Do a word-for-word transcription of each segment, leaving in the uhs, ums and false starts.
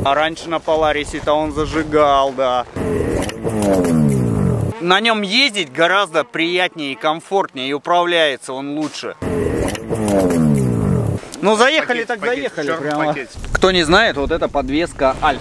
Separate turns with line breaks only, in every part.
А раньше на Поларисе-то он зажигал, да. На нем ездить гораздо приятнее и комфортнее, и управляется он лучше. Ну заехали, пакет, так пакет, заехали прямо. Пакет. Кто не знает, вот это подвеска Альфа.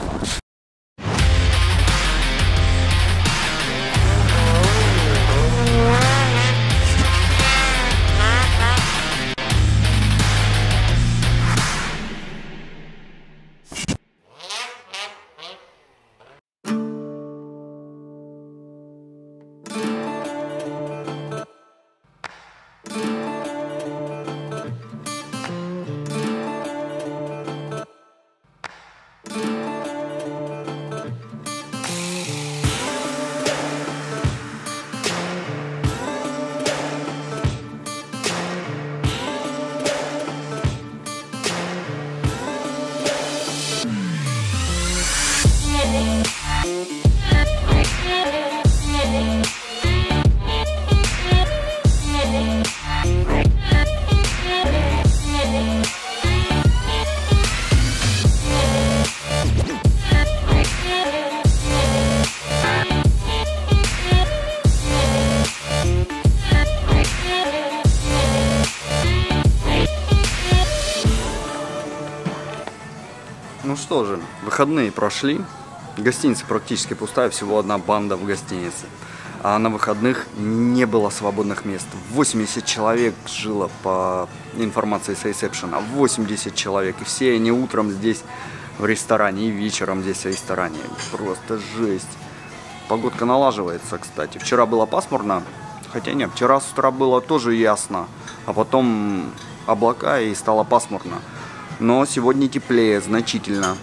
Ну что же, выходные прошли, гостиница практически пустая, всего одна банда в гостинице. А на выходных не было свободных мест. восемьдесят человек жило по информации с ресепшена, восемьдесят человек. И все они утром здесь в ресторане и вечером здесь в ресторане. Просто жесть. Погодка налаживается, кстати. Вчера было пасмурно, хотя нет, вчера с утра было тоже ясно. А потом облака и стало пасмурно. Но сегодня теплее значительно.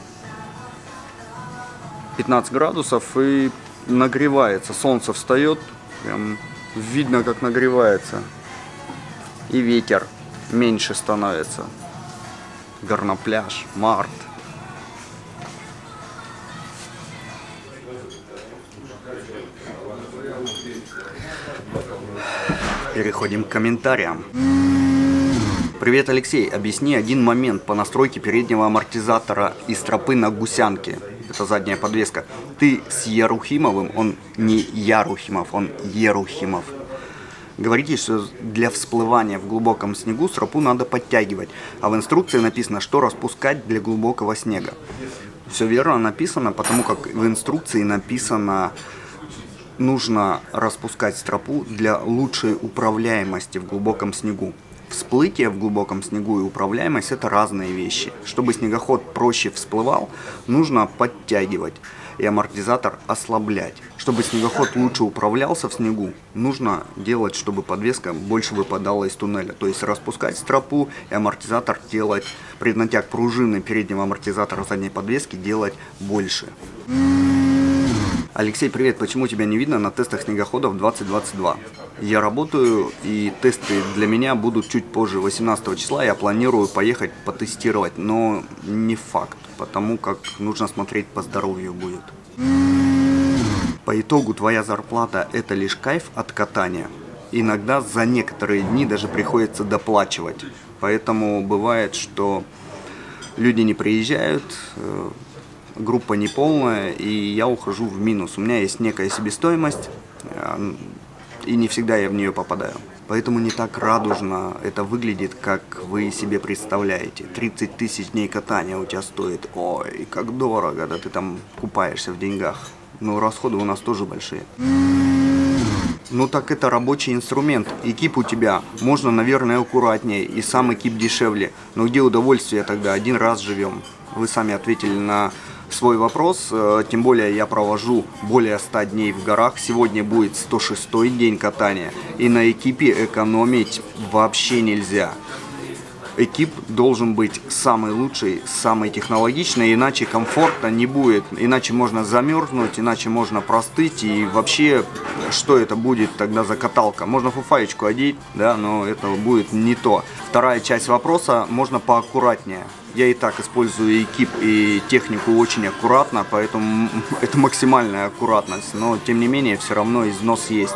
пятнадцать градусов и нагревается. Солнце встает. Прям видно, как нагревается. И ветер меньше становится. Горнопляж, март. Переходим к комментариям. Привет, Алексей. Объясни один момент по настройке переднего амортизатора и стропы на гусянке. Это задняя подвеска. Ты с Ярухимовым, он не Ярухимов, он Ерухимов. Говорите, что для всплывания в глубоком снегу стропу надо подтягивать. А в инструкции написано, что распускать для глубокого снега. Все верно написано, потому как в инструкции написано, нужно распускать стропу для лучшей управляемости в глубоком снегу. Всплытие в глубоком снегу и управляемость — это разные вещи. Чтобы снегоход проще всплывал, нужно подтягивать и амортизатор ослаблять. Чтобы снегоход лучше управлялся в снегу, нужно делать, чтобы подвеска больше выпадала из туннеля. То есть распускать стропу и амортизатор делать, преднатяг пружины переднего амортизатора задней подвески делать больше. Алексей, привет. Почему тебя не видно на тестах снегоходов двадцать двадцать два? Я работаю, и тесты для меня будут чуть позже, восемнадцатого числа. Я планирую поехать потестировать, но не факт, потому как нужно смотреть по здоровью будет. По итогу твоя зарплата — это лишь кайф от катания. Иногда за некоторые дни даже приходится доплачивать. Поэтому бывает, что люди не приезжают, группа неполная, и я ухожу в минус. У меня есть некая себестоимость, и не всегда я в нее попадаю. Поэтому не так радужно это выглядит, как вы себе представляете. тридцать тысяч дней катания у тебя стоит. Ой, как дорого, да ты там купаешься в деньгах. Но расходы у нас тоже большие. Ну так это рабочий инструмент. Экип у тебя можно, наверное, аккуратнее, и сам экип дешевле. Но где удовольствие тогда? Один раз живем. Вы сами ответили на свой вопрос, тем более я провожу более ста дней в горах. Сегодня будет сто шестой день катания, и на экипе экономить вообще нельзя. Экип должен быть самый лучший, самый технологичный, иначе комфорта не будет, иначе можно замерзнуть, иначе можно простыть, и вообще, что это будет тогда за каталка? Можно фуфаечку одеть, да, но это будет не то. Вторая часть вопроса, можно поаккуратнее. Я и так использую экип и технику очень аккуратно, поэтому это максимальная аккуратность, но тем не менее все равно износ есть.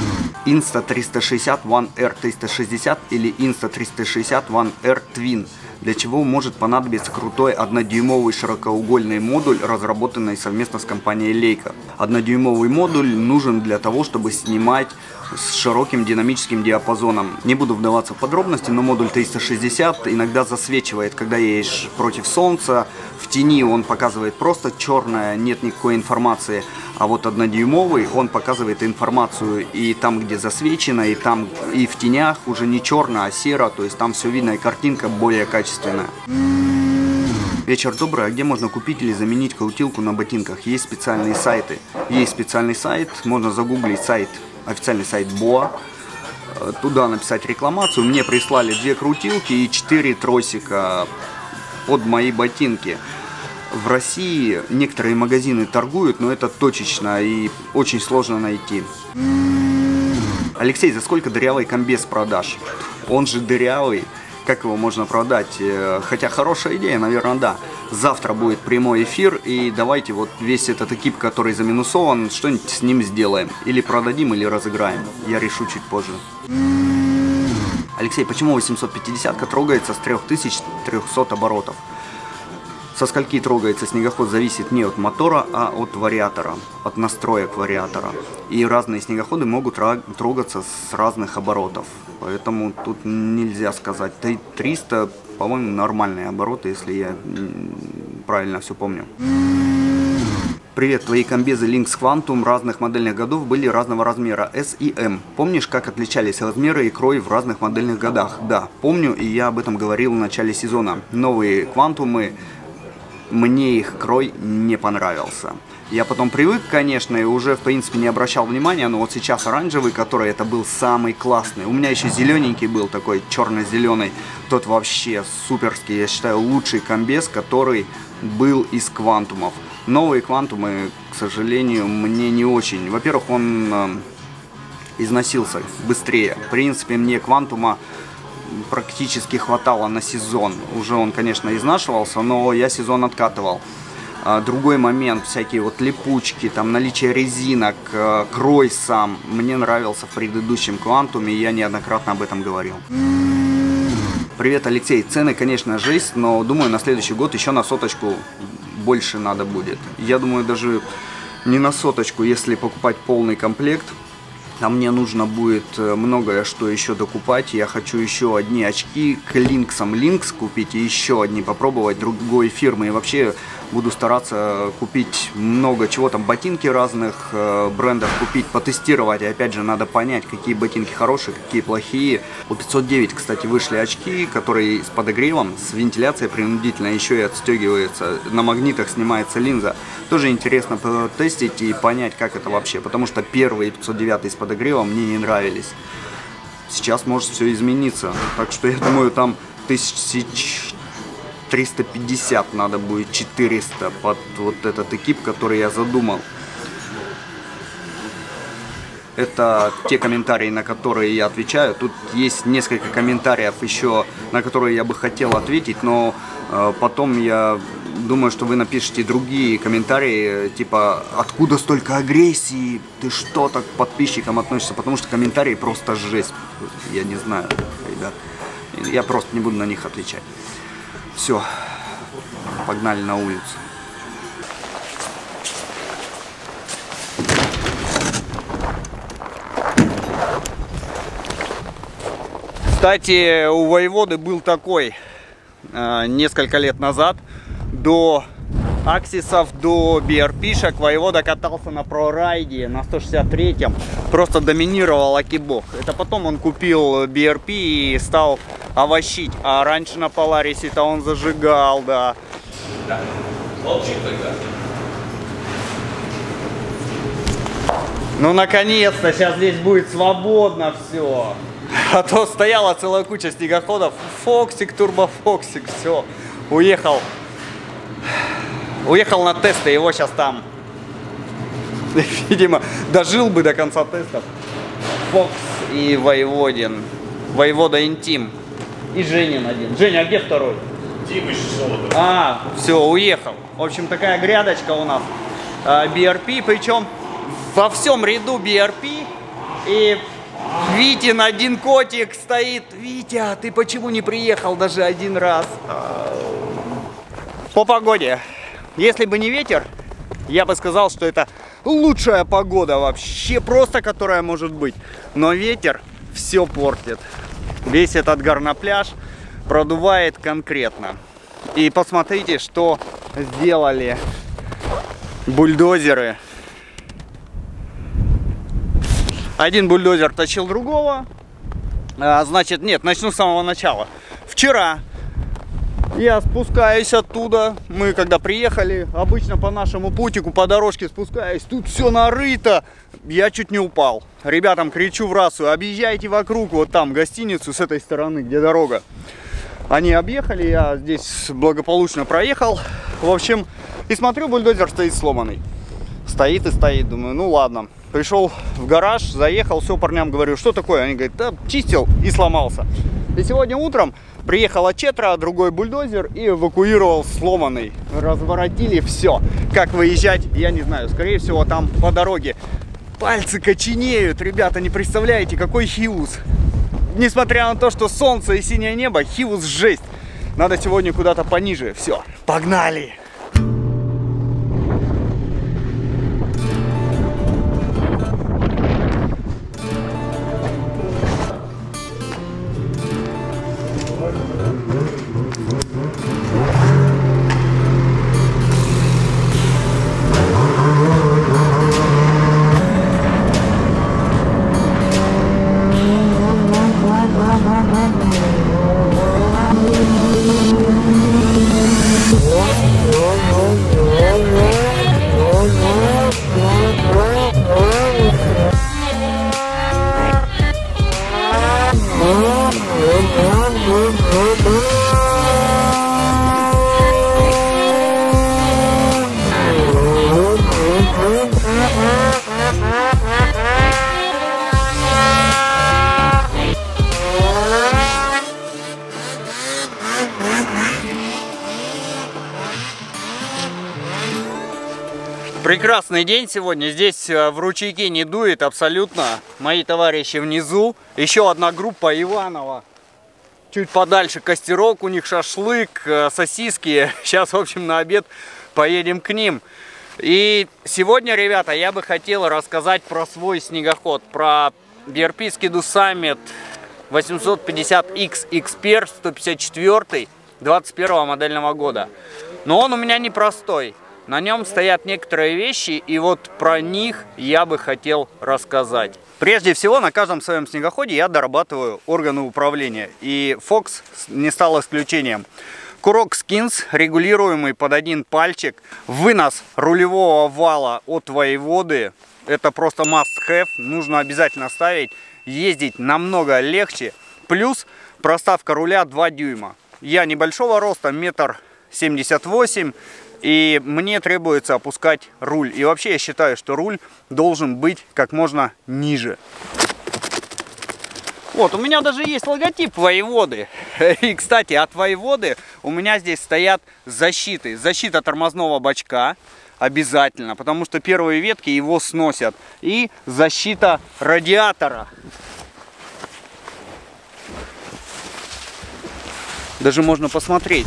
Инста триста шестьдесят One R триста шестьдесят или Инста триста шестьдесят One R Twin. для чего может понадобиться крутой однодюймовый широкоугольный модуль, разработанный совместно с компанией Leica. Однодюймовый модуль нужен для того, чтобы снимать с широким динамическим диапазоном. Не буду вдаваться в подробности, но модуль триста шестьдесят иногда засвечивает, когда едешь против солнца. В тени он показывает просто черное, нет никакой информации. А вот однодюймовый, он показывает информацию и там, где засвечено, и там, и в тенях уже не черно, а серо. То есть там все видно, и картинка более качественная. Вечер добрый, а где можно купить или заменить крутилку на ботинках? Есть специальные сайты. Есть специальный сайт, можно загуглить сайт, официальный сайт Боа. Туда написать рекламацию. Мне прислали две крутилки и четыре тросика под мои ботинки. В России некоторые магазины торгуют, но это точечно и очень сложно найти. Алексей, за сколько дырявый комбез продашь? Он же дырявый. Как его можно продать? Хотя хорошая идея, наверное, да. Завтра будет прямой эфир, и давайте вот весь этот экип, который заминусован, что-нибудь с ним сделаем. Или продадим, или разыграем. Я решу чуть позже. Алексей, почему восемьсот пятидесятка трогается с трёх тысяч трёхсот оборотов? Со скольки трогается снегоход зависит не от мотора, а от вариатора, от настроек вариатора. И разные снегоходы могут трогаться с разных оборотов. Поэтому тут нельзя сказать. триста, по-моему, нормальные обороты, если я правильно все помню. Привет, твои комбезы Lynx Quantum разных модельных годов были разного размера, S и M. Помнишь, как отличались размеры и крой в разных модельных годах? Да, помню, и я об этом говорил в начале сезона. Новые Quantum'ы, мне их крой не понравился. Я потом привык, конечно, и уже, в принципе, не обращал внимания, но вот сейчас оранжевый, который это был самый классный. У меня еще зелененький был, такой черно-зеленый. Тот вообще суперский, я считаю, лучший комбез, который был из квантумов. Новые квантумы, к сожалению, мне не очень. Во-первых, он э, износился быстрее. В принципе, мне квантума практически хватало на сезон. Уже он, конечно, изнашивался, но я сезон откатывал. А, другой момент, всякие вот липучки, там наличие резинок, э, крой сам. Мне нравился в предыдущем квантуме, и я неоднократно об этом говорил. Привет, Алексей. Цены, конечно, жесть, но думаю, на следующий год еще на соточку больше надо будет. Я думаю, даже не на соточку, если покупать полный комплект. А мне нужно будет многое что еще докупать. Я хочу еще одни очки к Lynx'ам Lynx купить и еще одни попробовать другой фирмы. И вообще буду стараться купить много чего там, ботинки разных э, брендов купить, потестировать. И опять же надо понять, какие ботинки хорошие, какие плохие. У пятьсот девять, кстати, вышли очки, которые с подогревом, с вентиляцией принудительно, еще и отстегивается. На магнитах снимается линза. Тоже интересно потестить и понять, как это вообще. Потому что первые пятьсот девять с подогревом мне не нравились. Сейчас может все измениться. Так что я думаю, там тысяч триста пятьдесят надо будет, четыреста под вот этот экип, который я задумал. Это те комментарии, на которые я отвечаю. Тут есть несколько комментариев еще, на которые я бы хотел ответить, но э, потом я думаю, что вы напишите другие комментарии, типа, откуда столько агрессии, ты что так к подписчикам относишься, потому что комментарии просто жесть. Я не знаю, ребят, я просто не буду на них отвечать. Все, погнали на улицу. Кстати, у Воеводы был такой э, несколько лет назад, до аксисов, до би ар пи-шек. Воевода катался на прорайде на сто шестьдесят третьем, просто доминировал акибох. Это потом он купил би ар пи и стал овощить, а раньше на Поларисе-то он зажигал, да. Да. Молчи тогда. Ну, наконец-то, сейчас здесь будет свободно все. А то стояла целая куча снегоходов. Фоксик, турбофоксик, все. Уехал. Уехал на тесты, его сейчас там. Видимо, дожил бы до конца тестов. Фокс и Воеводин. Воевода Интим. И Женин один. Женя, а где второй? Дима еще солодовый. А, все, уехал. В общем, такая грядочка у нас. би ар пи, причем во всем ряду би ар пи. И Витин один котик стоит. Витя, ты почему не приехал даже один раз? По погоде. Если бы не ветер, я бы сказал, что это лучшая погода вообще просто, которая может быть. Но ветер все портит. Весь этот горнопляж продувает конкретно. И посмотрите, что сделали бульдозеры. Один бульдозер тащил другого. А, значит, нет, начну с самого начала. Вчера я спускаюсь оттуда. Мы когда приехали, обычно по нашему путику, по дорожке спускаюсь. Тут все нарыто. Я чуть не упал. Ребятам кричу в рацию: объезжайте вокруг, вот там гостиницу с этой стороны, где дорога. Они объехали, я здесь благополучно проехал. В общем, и смотрю, бульдозер стоит сломанный. Стоит и стоит. Думаю, ну ладно. Пришел в гараж, заехал, все, парням говорю, что такое? Они говорят, да, чистил и сломался. И сегодня утром приехала Четра, другой бульдозер, и эвакуировал сломанный. Разворотили все. Как выезжать, я не знаю. Скорее всего, там по дороге пальцы коченеют. Ребята, не представляете, какой хиус. Несмотря на то, что солнце и синее небо, хиус жесть. Надо сегодня куда-то пониже. Все, погнали! Прекрасный день сегодня. Здесь в ручейке не дует абсолютно. Мои товарищи внизу. Еще одна группа Иванова. Чуть подальше костерок, у них шашлык, сосиски. Сейчас, в общем, на обед поедем к ним. И сегодня, ребята, я бы хотел рассказать про свой снегоход. Про би ар пи Ski-Doo Summit восемьсот пятьдесят икс Expert сто пятьдесят четыре двадцать первого модельного года. Но он у меня непростой. На нем стоят некоторые вещи, и вот про них я бы хотел рассказать. Прежде всего, на каждом своем снегоходе я дорабатываю органы управления, и Fox не стал исключением. Курок Skins, регулируемый под один пальчик, вынос рулевого вала от Воеводы, это просто must have, нужно обязательно ставить, ездить намного легче, плюс проставка руля два дюйма. Я небольшого роста, метр семьдесят восемь. И мне требуется опускать руль. И вообще я считаю, что руль должен быть как можно ниже. Вот, у меня даже есть логотип Воеводы. И, кстати, от Воеводы у меня здесь стоят защиты. Защита тормозного бачка обязательно, потому что первые ветки его сносят. И защита радиатора. Даже можно посмотреть.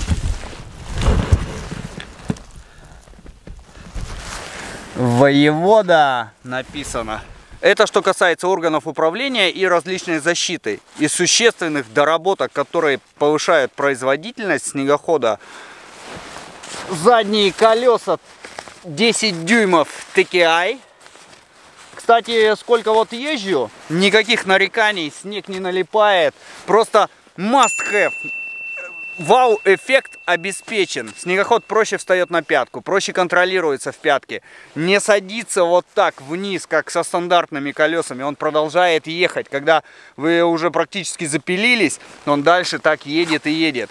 Воевода написано. Это что касается органов управления и различной защиты. Из существенных доработок, которые повышают производительность снегохода, задние колеса десять дюймов ти кей ай. Кстати, сколько вот езжу, никаких нареканий, снег не налипает. Просто must have. Вау-эффект обеспечен. Снегоход проще встает на пятку, проще контролируется в пятке. Не садится вот так вниз, как со стандартными колесами. Он продолжает ехать. Когда вы уже практически запилились, он дальше так едет и едет.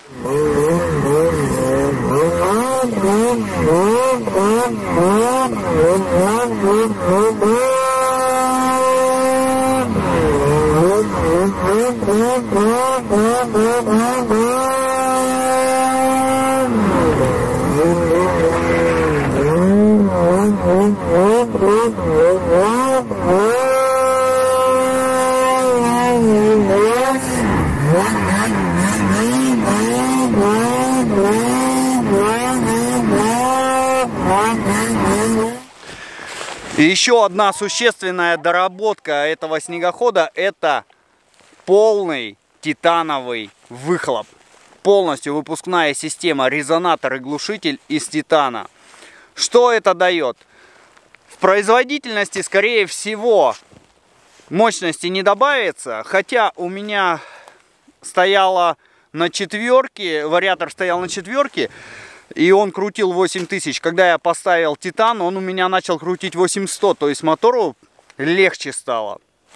И еще одна существенная доработка этого снегохода — это полный титановый выхлоп. Полностью выпускная система, резонатор и глушитель из титана. Что это дает? В производительности, скорее всего, мощности не добавится, хотя у меня стояла на четверке, вариатор стоял на четверке, и он крутил восемь тысяч. Когда я поставил титан, он у меня начал крутить восемь сто, то есть мотору легче стало.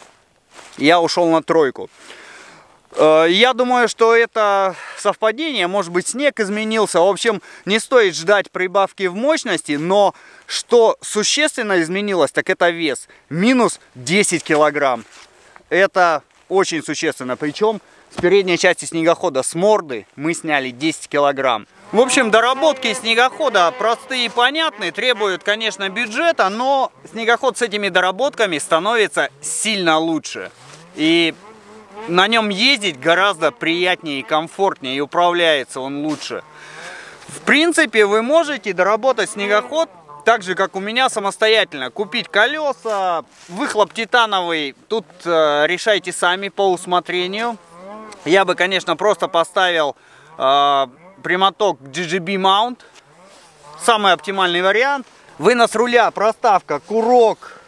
Я ушел на тройку. Я думаю, что это совпадение, может быть, снег изменился. В общем, не стоит ждать прибавки в мощности, но что существенно изменилось, так это вес. Минус десять килограмм. Это очень существенно. Причем с передней части снегохода, с морды, мы сняли десять килограмм. В общем, доработки снегохода простые и понятные, требуют, конечно, бюджета, но снегоход с этими доработками становится сильно лучше. И на нем ездить гораздо приятнее и комфортнее, и управляется он лучше. В принципе, вы можете доработать снегоход так же, как у меня, самостоятельно. Купить колеса, выхлоп титановый, тут э, решайте сами по усмотрению. Я бы, конечно, просто поставил э, прямоток джи джи би Mount. Самый оптимальный вариант. Вынос руля, проставка, курок,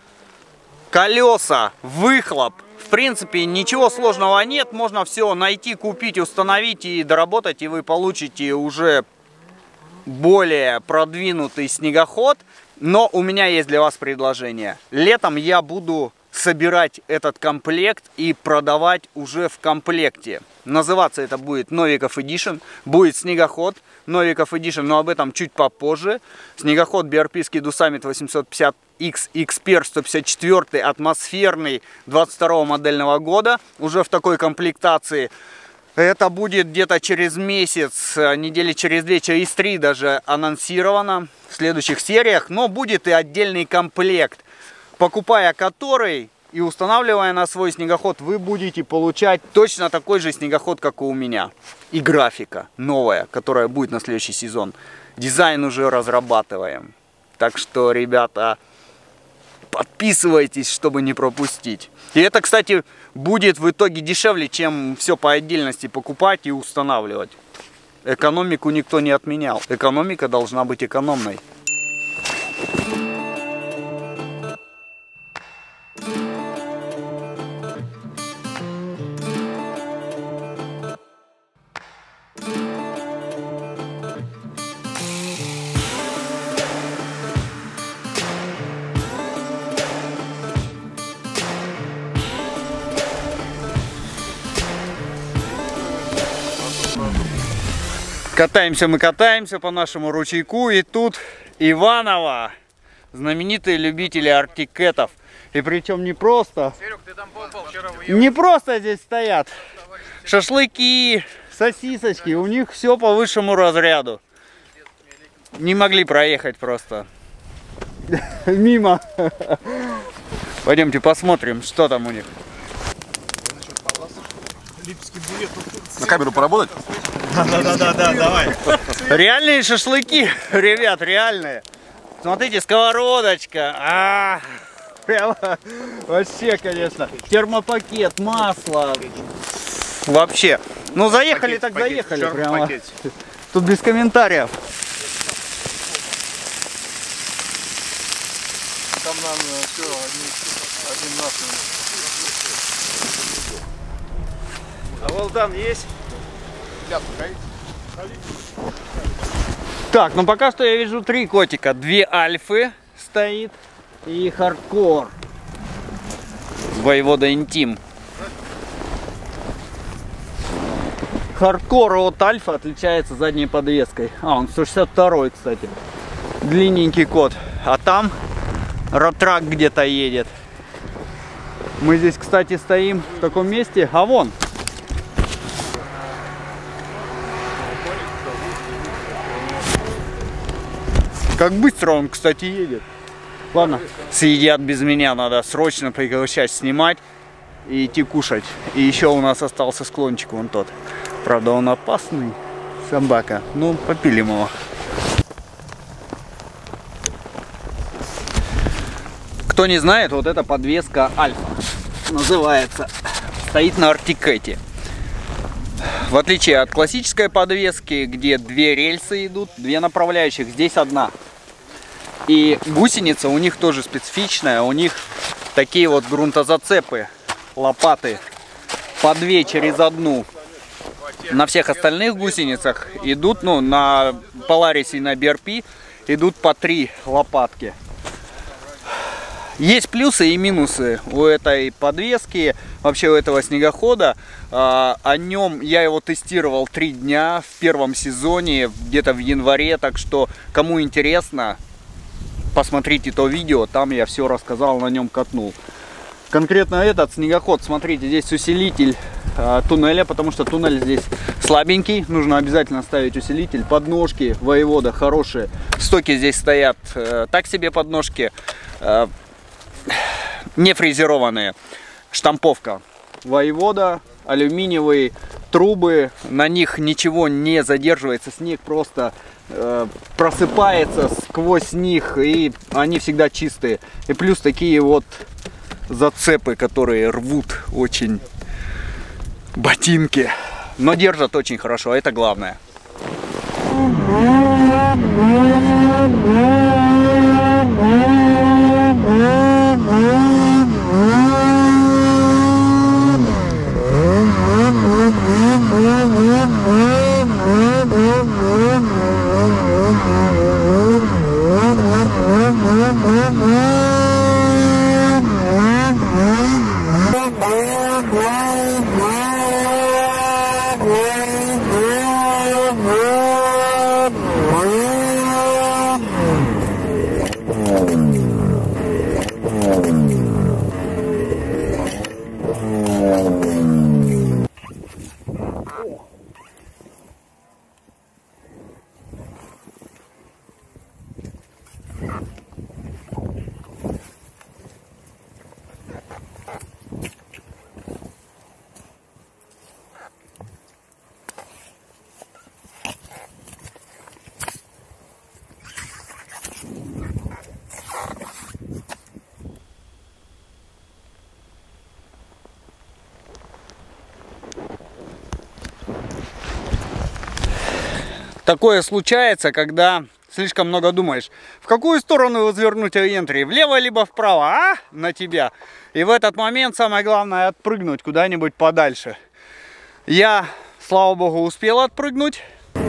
колеса, выхлоп. В принципе, ничего сложного нет. Можно все найти, купить, установить и доработать. И вы получите уже более продвинутый снегоход. Но у меня есть для вас предложение. Летом я буду собирать этот комплект и продавать уже в комплекте. Называться это будет Novikov Edition. Будет снегоход Novikov Edition, но об этом чуть попозже. Снегоход би ар пи Ski-Doo Summit восемьсот пятьдесят икс Expert сто пятьдесят четыре, атмосферный, двадцать второго модельного года. Уже в такой комплектации. Это будет где-то через месяц, недели через две, через три даже анонсировано в следующих сериях. Но будет и отдельный комплект, покупая который и устанавливая на свой снегоход, вы будете получать точно такой же снегоход, как и у меня. И графика новая, которая будет на следующий сезон. Дизайн уже разрабатываем. Так что, ребята, подписывайтесь, чтобы не пропустить. И это, кстати, будет в итоге дешевле, чем все по отдельности покупать и устанавливать. Экономику никто не отменял. Экономика должна быть экономной. Катаемся мы катаемся по нашему ручейку, и тут Иваново, знаменитые любители артикетов. И причем не просто, Серег, ты там попал, вчера не просто здесь стоят шашлыки, сосисочки, у них все по высшему разряду. Не могли проехать просто мимо. Пойдемте посмотрим, что там у них.
На камеру поработать?
Да-да-да, давай.
Реальные шашлыки, ребят, реальные. Смотрите, сковородочка. А, прямо вообще, конечно. Термопакет, масло. Вообще. Ну, заехали, так заехали. Прямо. Тут без комментариев.
Там нам все, один наш.
А Волдан есть?
Так, ну пока что я вижу три котика. Две альфы стоит и хардкор. Воевода Интим. Хардкор от альфа отличается задней подвеской. А, он сто шестьдесят второй, кстати. Длинненький кот. А там ротрак где-то едет. Мы здесь, кстати, стоим в таком месте. А вон. Как быстро он, кстати, едет. Ладно, съедят без меня, надо срочно прекращать снимать и идти кушать. И еще у нас остался склончик вон тот. Правда, он опасный, собака. Ну, попилим его. Кто не знает, вот эта подвеска Альфа называется. Стоит на артикете. В отличие от классической подвески, где две рельсы идут, две направляющих, здесь одна. И гусеница у них тоже специфичная. У них такие вот грунтозацепы, лопаты по две через одну. На всех остальных гусеницах идут, ну, на Polaris и на би ар пи идут по три лопатки. Есть плюсы и минусы у этой подвески, вообще у этого снегохода. О нем я его тестировал три дня в первом сезоне, где-то в январе, так что кому интересно, посмотрите то видео, там я все рассказал, на нем катнул. Конкретно этот снегоход, смотрите, здесь усилитель э, туннеля, потому что туннель здесь слабенький, нужно обязательно ставить усилитель. Подножки Воевода хорошие, стоки здесь стоят э, так себе подножки, э, не фрезерованные. Штамповка Воевода, алюминиевые трубы, на них ничего не задерживается, снег просто э, просыпается сквозь них, и они всегда чистые. И плюс такие вот зацепы, которые рвут очень ботинки, но держат очень хорошо, это главное. Такое случается, когда слишком много думаешь, в какую сторону развернуть ориентри, влево либо вправо, а, на тебя. И в этот момент самое главное отпрыгнуть куда-нибудь подальше. Я, слава богу, успел отпрыгнуть.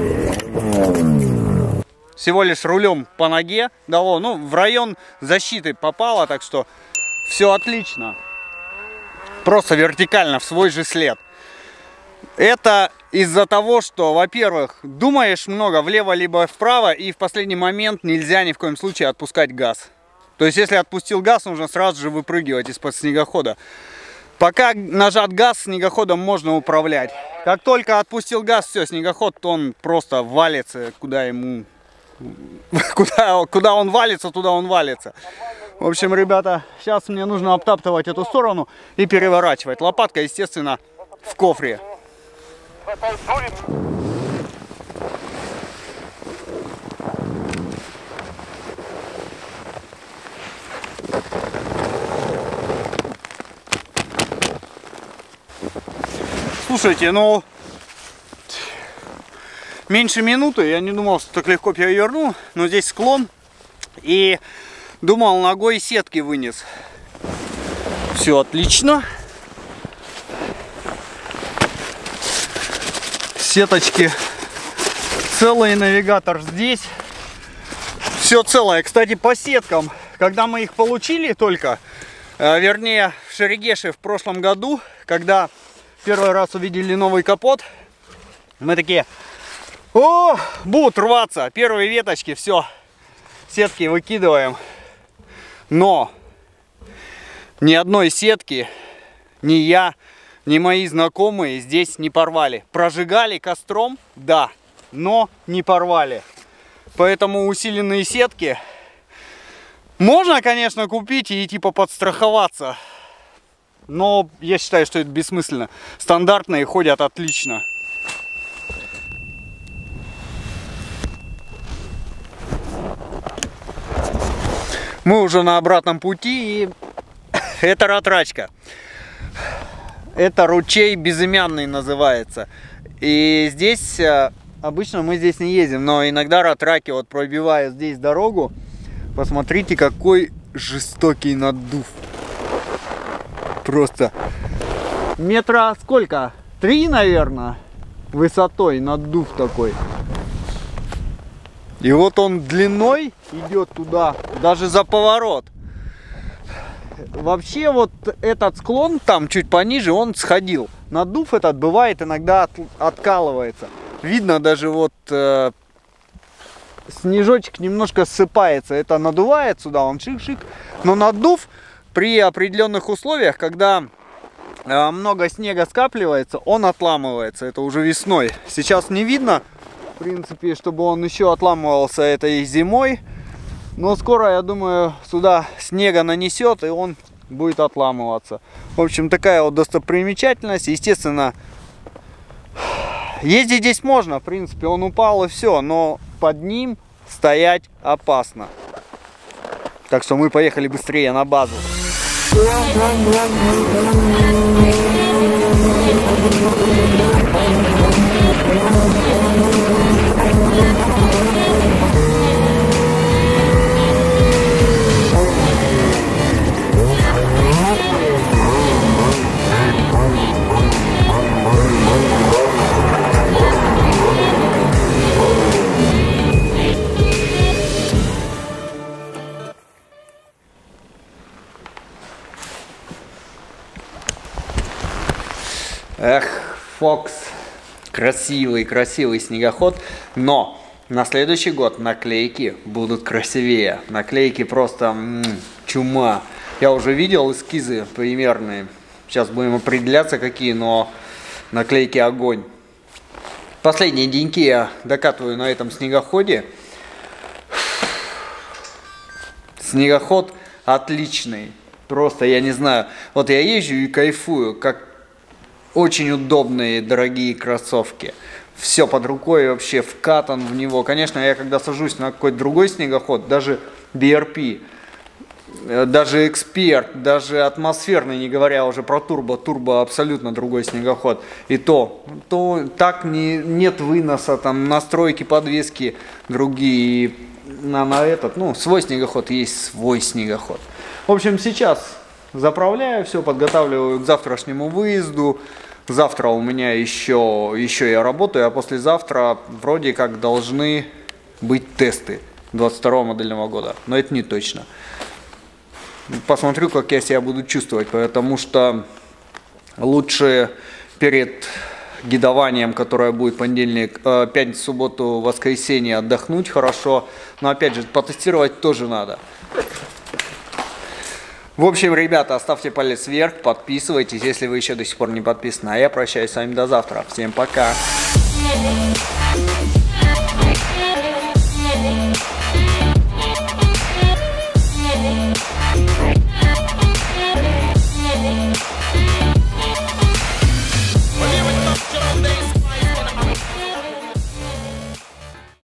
Всего лишь рулем по ноге дало, ну, в район защиты попало, так что все отлично. Просто вертикально в свой же след. Это из-за того, что, во-первых, думаешь много влево либо вправо, и в последний момент нельзя ни в коем случае отпускать газ. То есть, если отпустил газ, нужно сразу же выпрыгивать из-под снегохода. Пока нажат газ, снегоходом можно управлять. Как только отпустил газ, все, снегоход, он просто валится, куда ему... Куда, куда он валится, туда он валится. В общем, ребята, сейчас мне нужно обтаптывать эту сторону и переворачивать. Лопатка, естественно, в кофре. Слушайте, ну, меньше минуты, я не думал, что так легко переверну, но здесь склон, и думал, ногой сетки вынес. Все отлично. Сеточки целый, навигатор здесь. Все целое. Кстати, по сеткам, когда мы их получили только, э, вернее, в Шерегеше в прошлом году, когда первый раз увидели новый капот, мы такие, о, будут рваться первые веточки, все, сетки выкидываем. Но ни одной сетки ни я, ни мои знакомые здесь не порвали. Прожигали костром, да, но не порвали. Поэтому усиленные сетки можно, конечно, купить и типа подстраховаться. Но я считаю, что это бессмысленно. Стандартные ходят отлично. Мы уже на обратном пути, и это ратрачка. Это ручей Безымянный называется. И здесь, обычно мы здесь не ездим, но иногда ратраки, вот пробивая здесь дорогу, посмотрите, какой жестокий наддув. Просто метра сколько? Три, наверное, высотой наддув такой. И вот он длиной идет туда, даже за поворот. Вообще вот этот склон там чуть пониже, он сходил. Наддув этот бывает иногда от, откалывается. Видно даже вот э, снежочек немножко ссыпается. Это надувает сюда, он шик-шик. Но наддув при определенных условиях, когда э, много снега скапливается, он отламывается. Это уже весной. Сейчас не видно, в принципе, чтобы он еще отламывался этой зимой. Но скоро, я думаю, сюда снега нанесет, и он будет отламываться. В общем, такая вот достопримечательность. Естественно, ездить здесь можно, в принципе, он упал и все, но под ним стоять опасно. Так что мы поехали быстрее на базу. Эх, Фокс, красивый, красивый снегоход, но на следующий год наклейки будут красивее. Наклейки просто м -м, чума. Я уже видел эскизы примерные. Сейчас будем определяться какие, но наклейки огонь. Последние деньки я докатываю на этом снегоходе. Снегоход отличный. Просто я не знаю. Вот я езжу и кайфую, как очень удобные, дорогие кроссовки. Все под рукой, вообще вкатан в него. Конечно, я когда сажусь на какой-то другой снегоход, даже би ар пи, даже Эксперт, даже атмосферный, не говоря уже про турбо, турбо абсолютно другой снегоход. И то, то так не, нет выноса, там настройки подвески другие. И на, на этот, ну, свой снегоход есть свой снегоход. В общем, сейчас заправляю все, подготавливаю к завтрашнему выезду. Завтра у меня еще, еще я работаю, а послезавтра вроде как должны быть тесты двадцать второго модельного года. Но это не точно. Посмотрю, как я себя буду чувствовать, потому что лучше перед гидованием, которое будет понедельник, пятницу, субботу, воскресенье, отдохнуть хорошо. Но опять же, потестировать тоже надо. В общем, ребята, оставьте палец вверх, подписывайтесь, если вы еще до сих пор не подписаны. А я прощаюсь с вами до завтра. Всем пока!